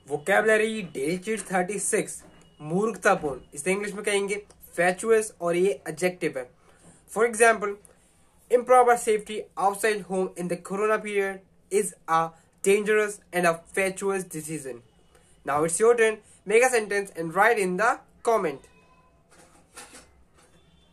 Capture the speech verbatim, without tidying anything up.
Vocabulary daily cheat thirty six, मूर्खतापूर्ण, इसे English में कहेंगे फैचुअस, और ये एडजेक्टिव है। For example, improper safety outside home in the corona period is a dangerous and a fatuous decision. Now it's your turn. Make a sentence and write in the comment.